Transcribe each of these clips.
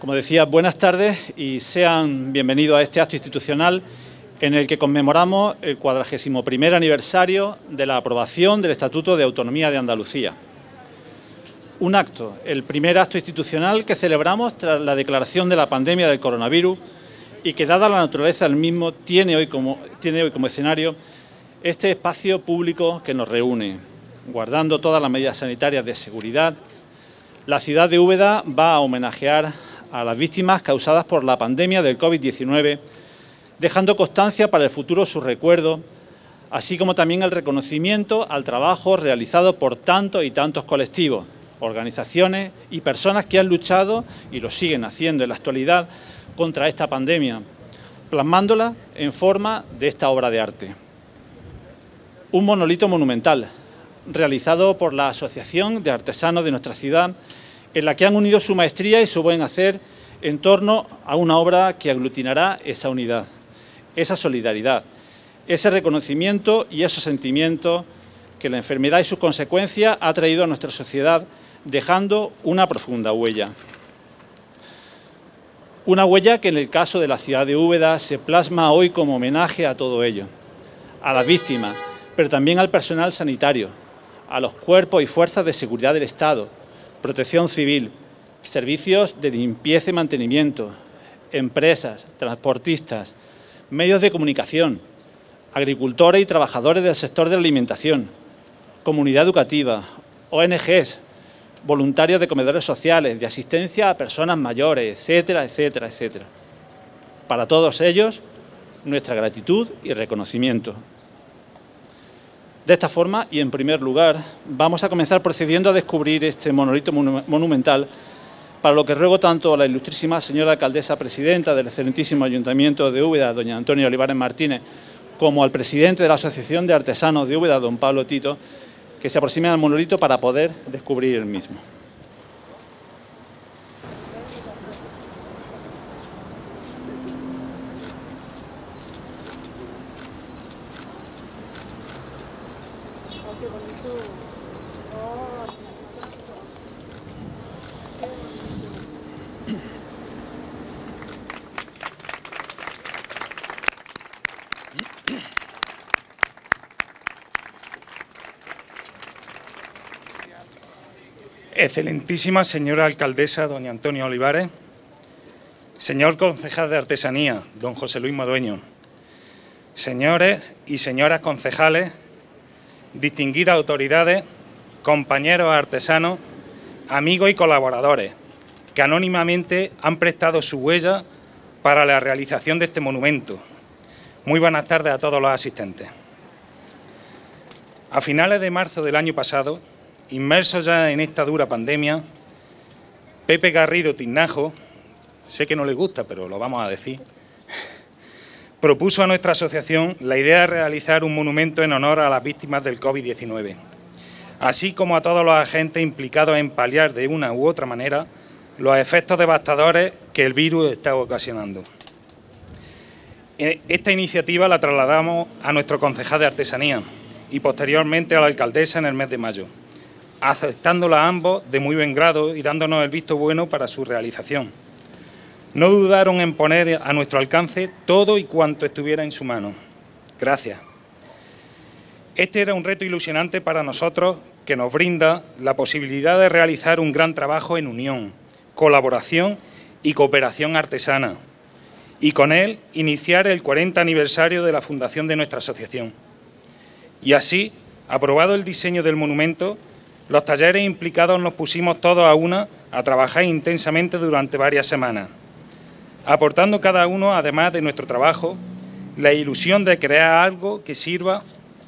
Como decía, buenas tardes y sean bienvenidos a este acto institucional en el que conmemoramos el 41º aniversario de la aprobación del Estatuto de Autonomía de Andalucía. Un acto, el primer acto institucional que celebramos tras la declaración de la pandemia del coronavirus y que, dada la naturaleza del mismo, tiene hoy como escenario este espacio público que nos reúne. Guardando todas las medidas sanitarias de seguridad, la ciudad de Úbeda va a homenajear a las víctimas causadas por la pandemia del COVID-19, dejando constancia para el futuro su recuerdo, así como también el reconocimiento al trabajo realizado por tantos y tantos colectivos, organizaciones y personas que han luchado y lo siguen haciendo en la actualidad contra esta pandemia, plasmándola en forma de esta obra de arte. Un monolito monumental, realizado por la Asociación de Artesanos de nuestra ciudad, en la que han unido su maestría y su buen hacer en torno a una obra que aglutinará esa unidad, esa solidaridad, ese reconocimiento y esos sentimientos que la enfermedad y sus consecuencias ha traído a nuestra sociedad, dejando una profunda huella. Una huella que en el caso de la ciudad de Úbeda se plasma hoy como homenaje a todo ello, a las víctimas, pero también al personal sanitario, a los cuerpos y fuerzas de seguridad del Estado, protección civil, servicios de limpieza y mantenimiento, empresas, transportistas, medios de comunicación, agricultores y trabajadores del sector de la alimentación, comunidad educativa, ONGs, voluntarios de comedores sociales, de asistencia a personas mayores, etcétera, etcétera, etcétera. Para todos ellos, nuestra gratitud y reconocimiento. De esta forma, y en primer lugar, vamos a comenzar procediendo a descubrir este monolito monumental, para lo que ruego tanto a la ilustrísima señora alcaldesa presidenta del excelentísimo Ayuntamiento de Úbeda, doña Antonia Olivares Martínez, como al presidente de la Asociación de Artesanos de Úbeda, don Pablo Tito, que se aproximen al monolito para poder descubrir el mismo. Excelentísima señora alcaldesa, doña Antonia Olivares, señor concejal de Artesanía, don José Luis Madueño, señores y señoras concejales, distinguidas autoridades, compañeros artesanos, amigos y colaboradores, que anónimamente han prestado su huella para la realización de este monumento. Muy buenas tardes a todos los asistentes. A finales de marzo del año pasado, inmersos ya en esta dura pandemia, Pepe Garrido Tinajo, sé que no le gusta, pero lo vamos a decir, propuso a nuestra asociación la idea de realizar un monumento en honor a las víctimas del COVID-19, así como a todos los agentes implicados en paliar de una u otra manera los efectos devastadores que el virus está ocasionando. Esta iniciativa la trasladamos a nuestro concejal de Artesanía y posteriormente a la alcaldesa en el mes de mayo, aceptándola ambos de muy buen grado y dándonos el visto bueno para su realización. No dudaron en poner a nuestro alcance todo y cuanto estuviera en su mano. Gracias. Este era un reto ilusionante para nosotros que nos brinda la posibilidad de realizar un gran trabajo en unión, colaboración y cooperación artesana, y con él iniciar el 40 aniversario de la fundación de nuestra asociación. Y así, aprobado el diseño del monumento, los talleres implicados nos pusimos todos a una a trabajar intensamente durante varias semanas, aportando cada uno, además de nuestro trabajo, la ilusión de crear algo que sirva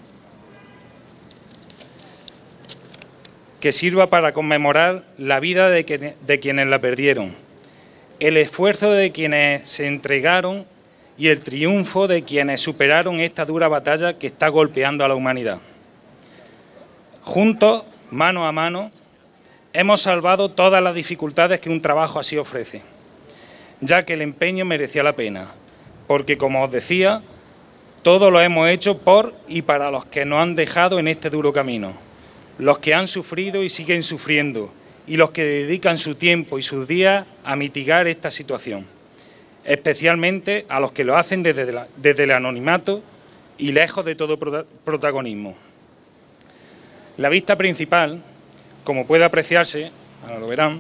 para conmemorar la vida de quienes la perdieron, el esfuerzo de quienes se entregaron y el triunfo de quienes superaron esta dura batalla que está golpeando a la humanidad. Juntos, mano a mano, hemos salvado todas las dificultades que un trabajo así ofrece, ya que el empeño merecía la pena, porque, como os decía, todo lo hemos hecho por y para los que nos han dejado en este duro camino, los que han sufrido y siguen sufriendo, y los que dedican su tiempo y sus días a mitigar esta situación, especialmente a los que lo hacen desde el anonimato y lejos de todo protagonismo. La vista principal, como puede apreciarse, ahora lo verán,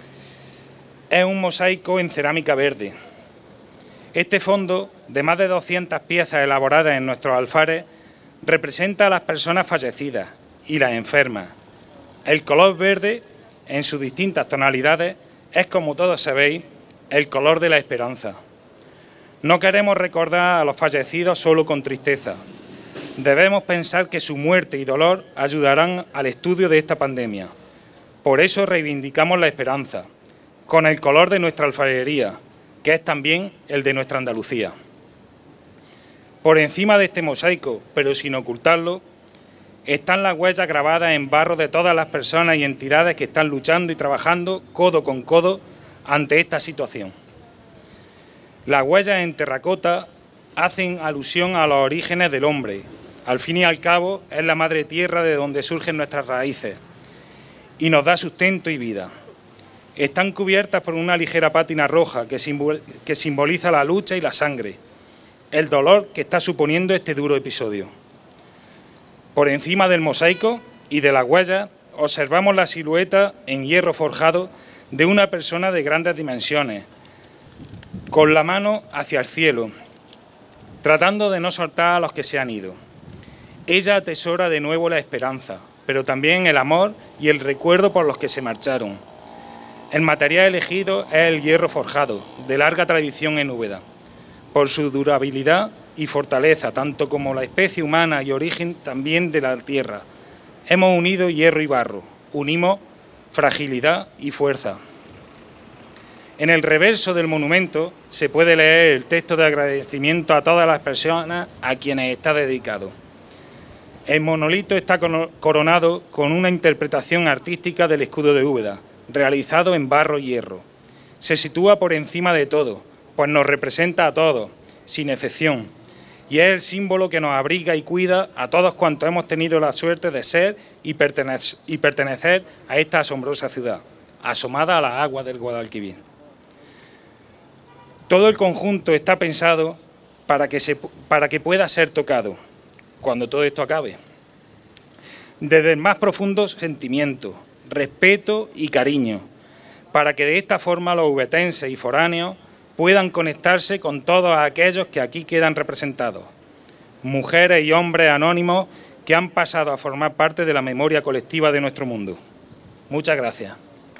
es un mosaico en cerámica verde. Este fondo, de más de 200 piezas elaboradas en nuestros alfares, representa a las personas fallecidas y las enfermas. El color verde, en sus distintas tonalidades, es, como todos sabéis, el color de la esperanza. No queremos recordar a los fallecidos solo con tristeza. Debemos pensar que su muerte y dolor ayudarán al estudio de esta pandemia. Por eso reivindicamos la esperanza, con el color de nuestra alfarería, que es también el de nuestra Andalucía. Por encima de este mosaico, pero sin ocultarlo, están las huellas grabadas en barro de todas las personas y entidades que están luchando y trabajando codo con codo ante esta situación. Las huellas en terracota hacen alusión a los orígenes del hombre. Al fin y al cabo, es la madre tierra de donde surgen nuestras raíces y nos da sustento y vida. Están cubiertas por una ligera pátina roja que simboliza la lucha y la sangre, el dolor que está suponiendo este duro episodio. Por encima del mosaico y de las huellas observamos la silueta en hierro forjado de una persona de grandes dimensiones, con la mano hacia el cielo, tratando de no soltar a los que se han ido. Ella atesora de nuevo la esperanza, pero también el amor y el recuerdo por los que se marcharon. El material elegido es el hierro forjado, de larga tradición en Úbeda, por su durabilidad y fortaleza, tanto como la especie humana y origen también de la tierra. Hemos unido hierro y barro, unimos fragilidad y fuerza. En el reverso del monumento se puede leer el texto de agradecimiento a todas las personas a quienes está dedicado. El monolito está coronado con una interpretación artística del escudo de Úbeda, realizado en barro y hierro. Se sitúa por encima de todo, pues nos representa a todos, sin excepción, y es el símbolo que nos abriga y cuida a todos cuantos hemos tenido la suerte de ser y pertenecer a esta asombrosa ciudad, asomada a las aguas del Guadalquivir. Todo el conjunto está pensado para que pueda ser tocado, cuando todo esto acabe, desde el más profundo sentimiento, respeto y cariño, para que de esta forma los ubetenses y foráneos puedan conectarse con todos aquellos que aquí quedan representados, mujeres y hombres anónimos que han pasado a formar parte de la memoria colectiva de nuestro mundo. Muchas gracias.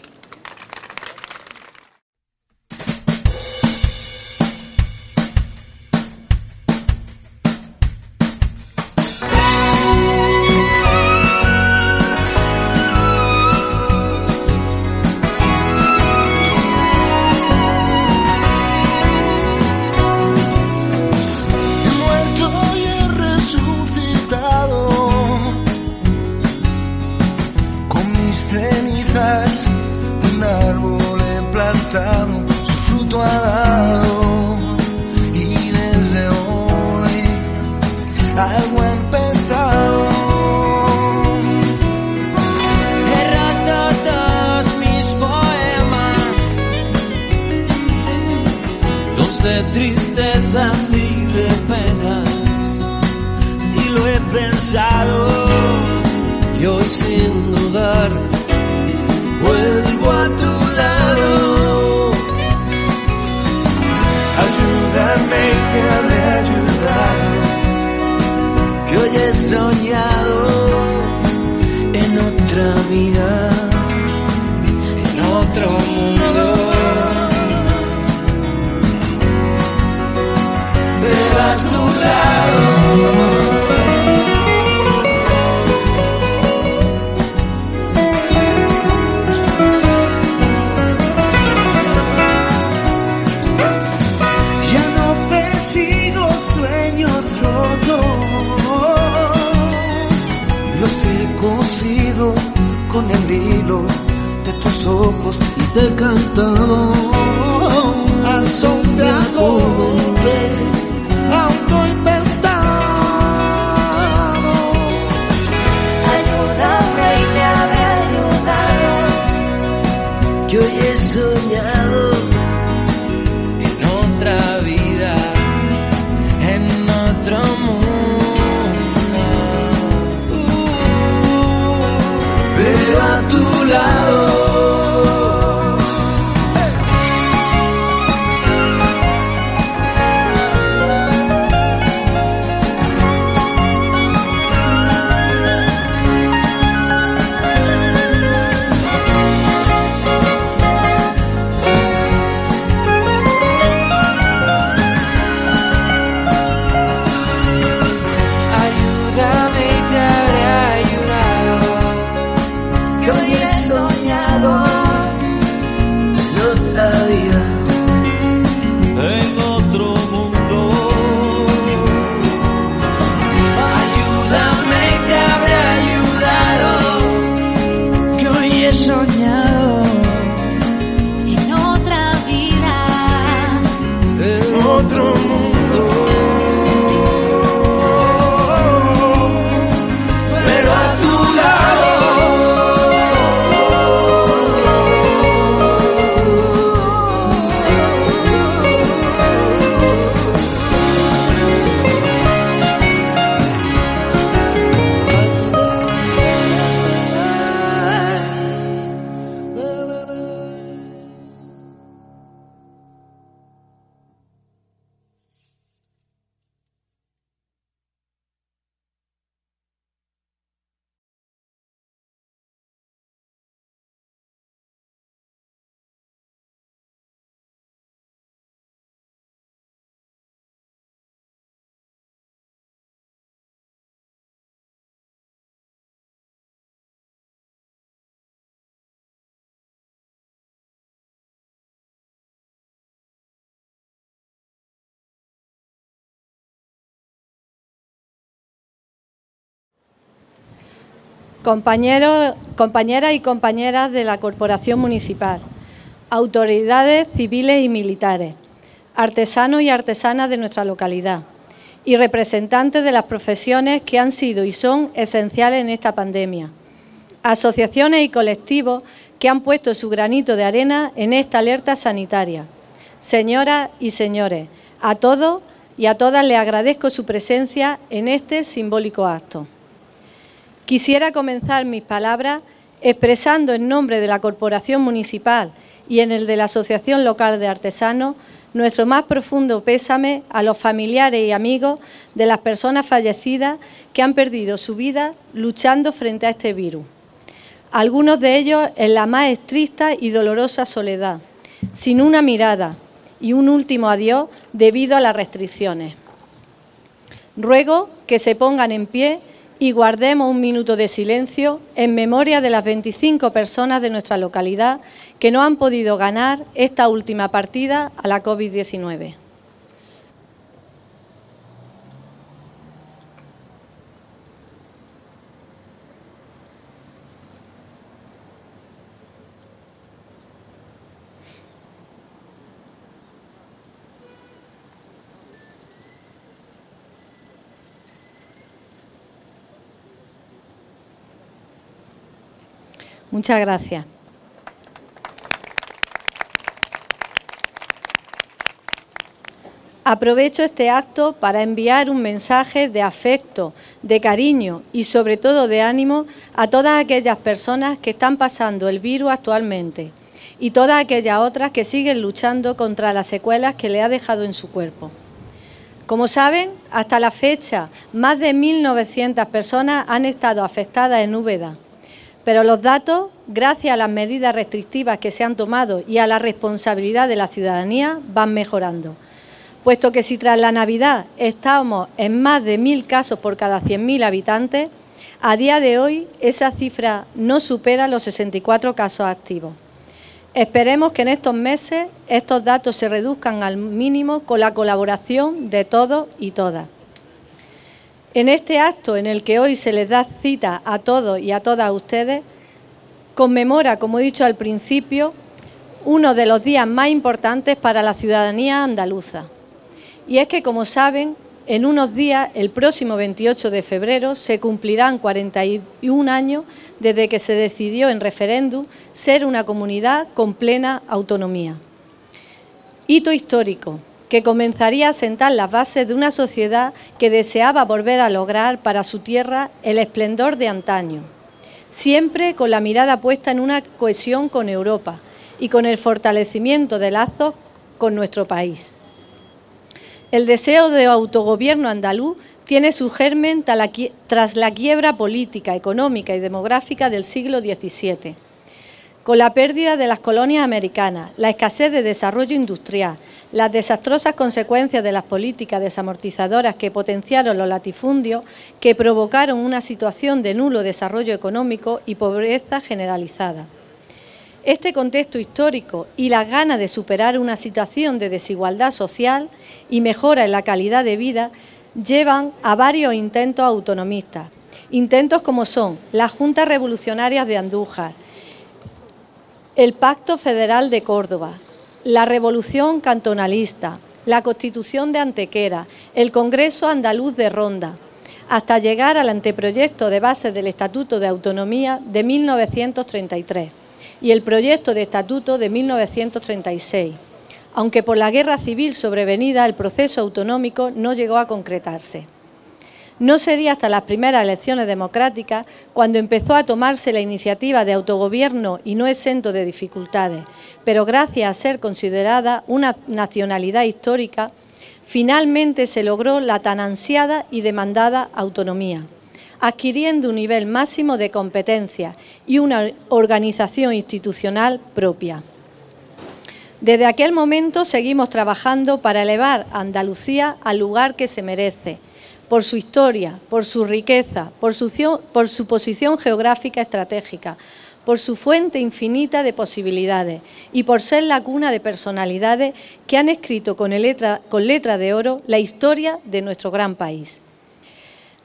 De tristezas y de penas, y lo he pensado, y hoy sin dudar vuelvo a tu lado. Ayúdame que habré ayudado, que hoy he soñado en otra vida, en otro mundo. A tu lado. Ya no persigo sueños rotos, los he cosido con el hilo de tus ojos y te he cantado al son de acordes. Auto inventado. Ayúdame y te habré ayudado, compañeras y compañeras de la Corporación Municipal, autoridades civiles y militares, artesanos y artesanas de nuestra localidad y representantes de las profesiones que han sido y son esenciales en esta pandemia, asociaciones y colectivos que han puesto su granito de arena en esta alerta sanitaria. Señoras y señores, a todos y a todas les agradezco su presencia en este simbólico acto. Quisiera comenzar mis palabras expresando en nombre de la Corporación Municipal y en el de la Asociación Local de Artesanos nuestro más profundo pésame a los familiares y amigos de las personas fallecidas que han perdido su vida luchando frente a este virus. Algunos de ellos en la más estricta y dolorosa soledad, sin una mirada y un último adiós debido a las restricciones. Ruego que se pongan en pie y guardemos un minuto de silencio en memoria de las 25 personas de nuestra localidad que no han podido ganar esta última partida a la COVID-19. Muchas gracias. Aprovecho este acto para enviar un mensaje de afecto, de cariño y sobre todo de ánimo a todas aquellas personas que están pasando el virus actualmente y todas aquellas otras que siguen luchando contra las secuelas que le ha dejado en su cuerpo. Como saben, hasta la fecha, más de 1.900 personas han estado afectadas en Úbeda. Pero los datos, gracias a las medidas restrictivas que se han tomado y a la responsabilidad de la ciudadanía, van mejorando. Puesto que si tras la Navidad estamos en más de 1.000 casos por cada 100.000 habitantes, a día de hoy esa cifra no supera los 64 casos activos. Esperemos que en estos meses estos datos se reduzcan al mínimo con la colaboración de todos y todas. En este acto en el que hoy se les da cita a todos y a todas ustedes, conmemora, como he dicho al principio, uno de los días más importantes para la ciudadanía andaluza. Y es que, como saben, en unos días, el próximo 28 de febrero, se cumplirán 41 años desde que se decidió en referéndum ser una comunidad con plena autonomía. Hito histórico, que comenzaría a sentar las bases de una sociedad que deseaba volver a lograr para su tierra el esplendor de antaño, siempre con la mirada puesta en una cohesión con Europa y con el fortalecimiento de lazos con nuestro país. El deseo de autogobierno andaluz tiene su germen tras la quiebra política, económica y demográfica del siglo XVII. Con la pérdida de las colonias americanas, la escasez de desarrollo industrial, las desastrosas consecuencias de las políticas desamortizadoras que potenciaron los latifundios, que provocaron una situación de nulo desarrollo económico y pobreza generalizada. Este contexto histórico y las ganas de superar una situación de desigualdad social y mejora en la calidad de vida llevan a varios intentos autonomistas. Intentos como son las Juntas Revolucionarias de Andújar, el Pacto Federal de Córdoba, la Revolución Cantonalista, la Constitución de Antequera, el Congreso Andaluz de Ronda, hasta llegar al anteproyecto de bases del Estatuto de Autonomía de 1933 y el proyecto de Estatuto de 1936, aunque por la guerra civil sobrevenida el proceso autonómico no llegó a concretarse. No sería hasta las primeras elecciones democráticas cuando empezó a tomarse la iniciativa de autogobierno y no exento de dificultades, pero gracias a ser considerada una nacionalidad histórica, finalmente se logró la tan ansiada y demandada autonomía, adquiriendo un nivel máximo de competencia y una organización institucional propia. Desde aquel momento seguimos trabajando para elevar a Andalucía al lugar que se merece, por su historia, por su riqueza, por su posición geográfica estratégica, por su fuente infinita de posibilidades y por ser la cuna de personalidades que han escrito con letra de oro la historia de nuestro gran país.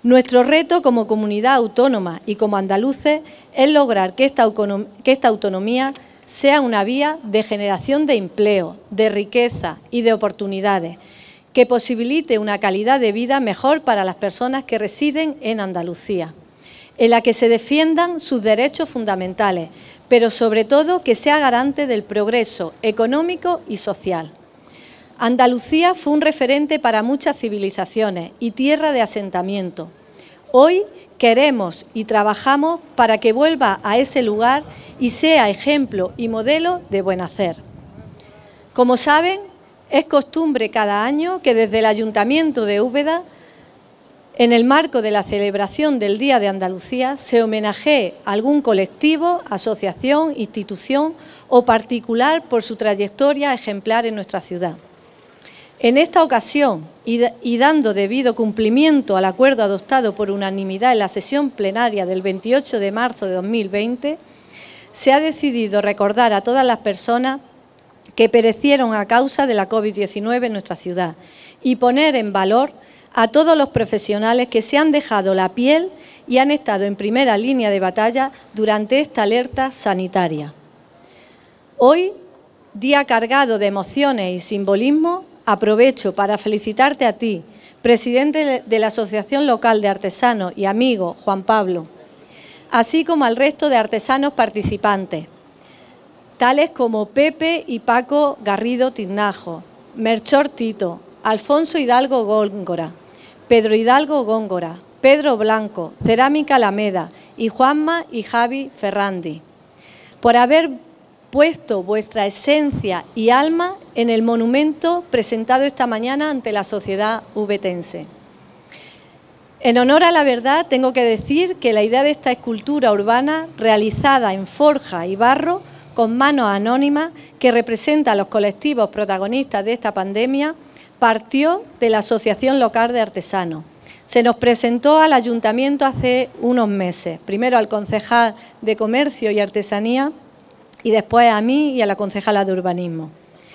Nuestro reto como comunidad autónoma y como andaluces es lograr que esta autonomía sea una vía de generación de empleo, de riqueza y de oportunidades, que posibilite una calidad de vida mejor para las personas que residen en Andalucía, en la que se defiendan sus derechos fundamentales, pero sobre todo que sea garante del progreso económico y social. Andalucía fue un referente para muchas civilizaciones y tierra de asentamiento. Hoy queremos y trabajamos para que vuelva a ese lugar y sea ejemplo y modelo de buen hacer. Como saben, es costumbre cada año que desde el Ayuntamiento de Úbeda, en el marco de la celebración del Día de Andalucía, se homenajee a algún colectivo, asociación, institución o particular por su trayectoria ejemplar en nuestra ciudad. En esta ocasión, y dando debido cumplimiento al acuerdo adoptado por unanimidad en la sesión plenaria del 28 de marzo de 2020, se ha decidido recordar a todas las personas que perecieron a causa de la COVID-19 en nuestra ciudad y poner en valor a todos los profesionales que se han dejado la piel y han estado en primera línea de batalla durante esta alerta sanitaria. Hoy, día cargado de emociones y simbolismo, aprovecho para felicitarte a ti, presidente de la Asociación Local de Artesanos y amigo Juan Pablo, así como al resto de artesanos participantes, tales como Pepe y Paco Garrido Tinajo, Melchor Tito, Alfonso Hidalgo Góngora, Pedro Hidalgo Góngora, Pedro Blanco, Cerámica Alameda y Juanma y Javi Ferrandi, por haber puesto vuestra esencia y alma en el monumento presentado esta mañana ante la sociedad ubetense. En honor a la verdad, tengo que decir que la idea de esta escultura urbana, realizada en forja y barro, con manos anónimas, que representa a los colectivos protagonistas de esta pandemia, partió de la Asociación Local de Artesanos. Se nos presentó al Ayuntamiento hace unos meses, primero al concejal de Comercio y Artesanía, y después a mí y a la concejala de Urbanismo.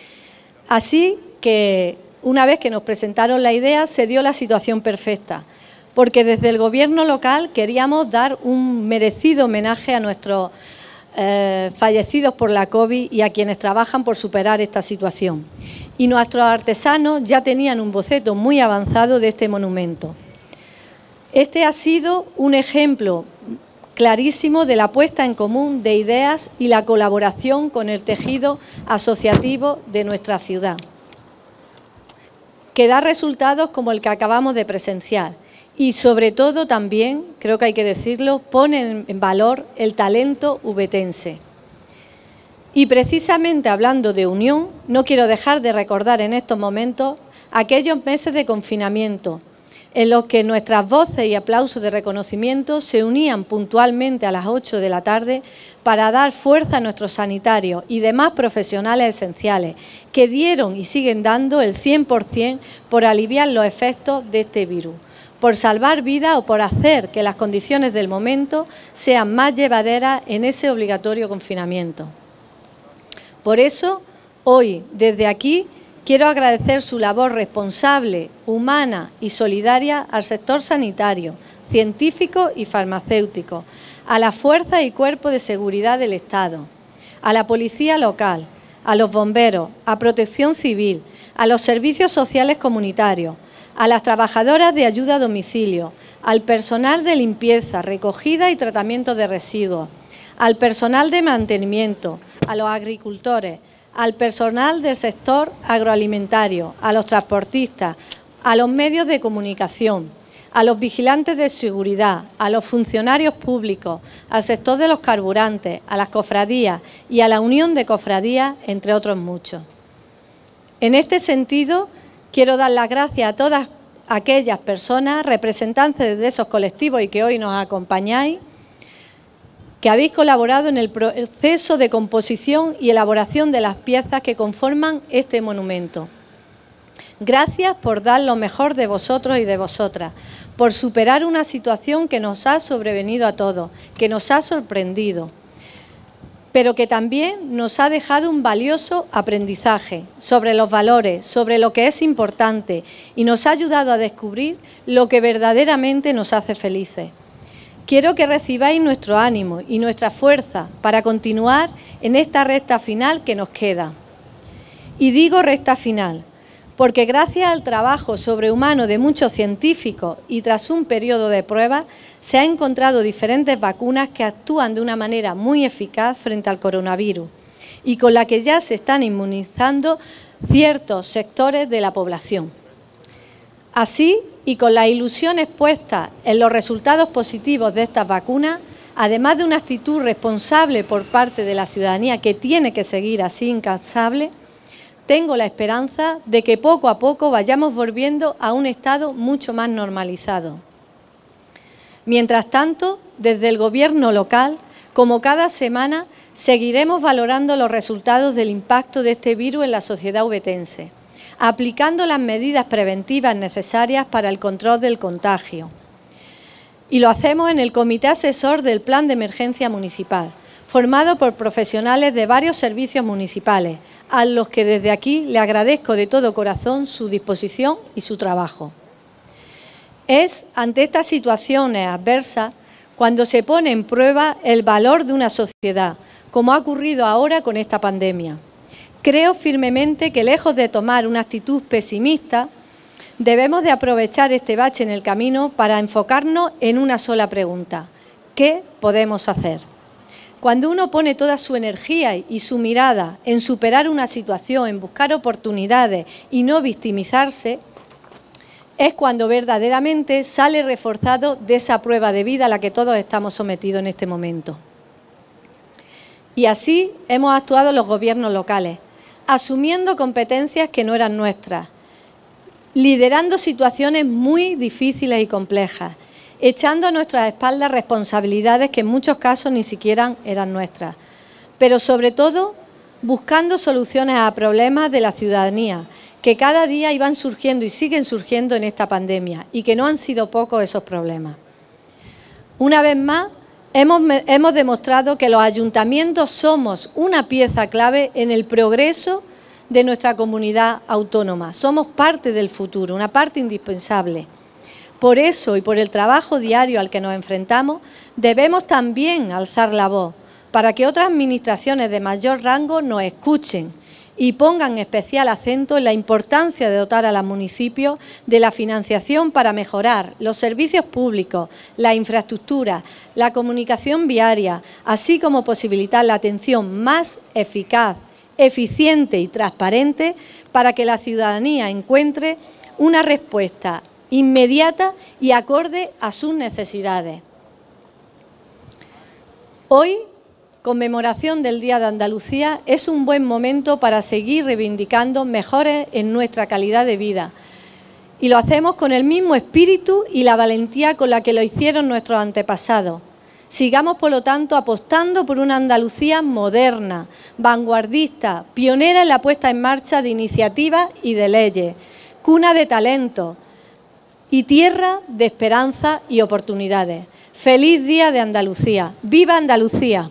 Así que, una vez que nos presentaron la idea, se dio la situación perfecta, porque desde el Gobierno local queríamos dar un merecido homenaje a nuestros fallecidos por la COVID y a quienes trabajan por superar esta situación. Y nuestros artesanos ya tenían un boceto muy avanzado de este monumento. Este ha sido un ejemplo clarísimo de la puesta en común de ideas y la colaboración con el tejido asociativo de nuestra ciudad, que da resultados como el que acabamos de presenciar y, sobre todo, también, creo que hay que decirlo, pone en valor el talento ubetense. Y precisamente hablando de unión, no quiero dejar de recordar en estos momentos aquellos meses de confinamiento, en los que nuestras voces y aplausos de reconocimiento se unían puntualmente a las 8 de la tarde para dar fuerza a nuestros sanitarios y demás profesionales esenciales, que dieron y siguen dando el 100% por aliviar los efectos de este virus, por salvar vidas o por hacer que las condiciones del momento sean más llevaderas en ese obligatorio confinamiento. Por eso, hoy, desde aquí, quiero agradecer su labor responsable, humana y solidaria al sector sanitario, científico y farmacéutico, a la Fuerza y Cuerpo de Seguridad del Estado, a la Policía Local, a los bomberos, a Protección Civil, a los servicios sociales comunitarios, a las trabajadoras de ayuda a domicilio, al personal de limpieza, recogida y tratamiento de residuos, al personal de mantenimiento, a los agricultores, al personal del sector agroalimentario, a los transportistas, a los medios de comunicación, a los vigilantes de seguridad, a los funcionarios públicos, al sector de los carburantes, a las cofradías y a la Unión de Cofradías, entre otros muchos. En este sentido, quiero dar las gracias a todas aquellas personas, representantes de esos colectivos y que hoy nos acompañáis, que habéis colaborado en el proceso de composición y elaboración de las piezas que conforman este monumento. Gracias por dar lo mejor de vosotros y de vosotras, por superar una situación que nos ha sobrevenido a todos, que nos ha sorprendido. pero que también nos ha dejado un valioso aprendizaje sobre los valores, sobre lo que es importante y nos ha ayudado a descubrir lo que verdaderamente nos hace felices. Quiero que recibáis nuestro ánimo y nuestra fuerza para continuar en esta recta final que nos queda. Y digo recta final, porque gracias al trabajo sobrehumano de muchos científicos y tras un periodo de pruebas, se han encontrado diferentes vacunas que actúan de una manera muy eficaz frente al coronavirus y con la que ya se están inmunizando ciertos sectores de la población. Así, y con las ilusiones puestas en los resultados positivos de estas vacunas, además de una actitud responsable por parte de la ciudadanía que tiene que seguir así incansable, tengo la esperanza de que poco a poco vayamos volviendo a un estado mucho más normalizado. Mientras tanto, desde el Gobierno local, como cada semana, seguiremos valorando los resultados del impacto de este virus en la sociedad ovetense, aplicando las medidas preventivas necesarias para el control del contagio. Y lo hacemos en el Comité Asesor del Plan de Emergencia Municipal, formado por profesionales de varios servicios municipales, a los que desde aquí le agradezco de todo corazón su disposición y su trabajo. Es ante estas situaciones adversas cuando se pone en prueba el valor de una sociedad, como ha ocurrido ahora con esta pandemia. Creo firmemente que, lejos de tomar una actitud pesimista, debemos de aprovechar este bache en el camino para enfocarnos en una sola pregunta: ¿qué podemos hacer? Cuando uno pone toda su energía y su mirada en superar una situación, en buscar oportunidades y no victimizarse, es cuando verdaderamente sale reforzado de esa prueba de vida a la que todos estamos sometidos en este momento. Y así hemos actuado los gobiernos locales, asumiendo competencias que no eran nuestras, liderando situaciones muy difíciles y complejas, echando a nuestras espaldas responsabilidades que en muchos casos ni siquiera eran nuestras, pero sobre todo buscando soluciones a problemas de la ciudadanía, que cada día iban surgiendo y siguen surgiendo en esta pandemia, y que no han sido pocos esos problemas. Una vez más, hemos demostrado que los ayuntamientos somos una pieza clave en el progreso de nuestra comunidad autónoma. Somos parte del futuro, una parte indispensable. Por eso y por el trabajo diario al que nos enfrentamos, debemos también alzar la voz para que otras administraciones de mayor rango nos escuchen y pongan especial acento en la importancia de dotar a los municipios de la financiación para mejorar los servicios públicos, la infraestructura, la comunicación viaria, así como posibilitar la atención más eficaz, eficiente y transparente para que la ciudadanía encuentre una respuesta inmediata y acorde a sus necesidades. Hoy, conmemoración del Día de Andalucía, es un buen momento para seguir reivindicando mejoras en nuestra calidad de vida. Y lo hacemos con el mismo espíritu y la valentía con la que lo hicieron nuestros antepasados. Sigamos, por lo tanto, apostando por una Andalucía moderna, vanguardista, pionera en la puesta en marcha de iniciativas y de leyes, cuna de talento y tierra de esperanza y oportunidades. ¡Feliz Día de Andalucía! ¡Viva Andalucía!